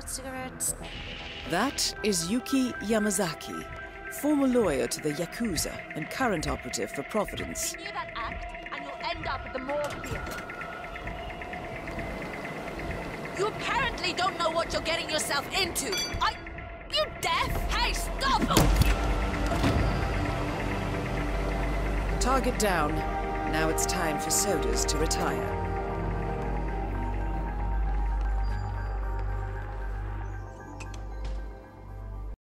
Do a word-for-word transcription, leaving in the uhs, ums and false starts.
cigarettes. That is Yuki Yamazaki, former lawyer to the Yakuza and current operative for Providence. Continue that act, and you'll end up at the morgue here. You apparently don't know what you're getting yourself into. I... You deaf? Hey, stop! Target down. Now it's time for sodas to retire.